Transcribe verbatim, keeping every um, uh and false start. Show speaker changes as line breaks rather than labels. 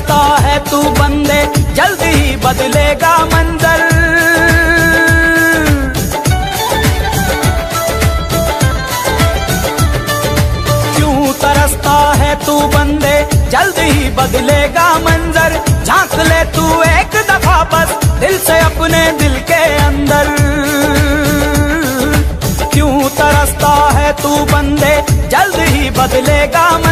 तरसता है तू बंदे, जल्द ही बदलेगा मंजर। क्यों तरसता है तू बंदे, जल्द ही बदलेगा मंजर। झांक ले तू एक दफा बस दिल से अपने दिल के अंदर। क्यों तरसता है तू बंदे, जल्द ही बदलेगा